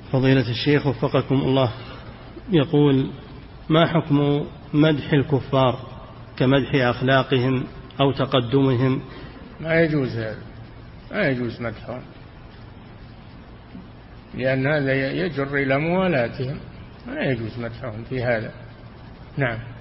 فضيلة الشيخ وفقكم الله، يقول: ما حكم مدح الكفار كمدح أخلاقهم أو تقدمهم؟ ما يجوز هذا، ما يجوز مدحهم، لأن هذا يجر إلى موالاتهم، ما يجوز مدحهم في هذا. نعم.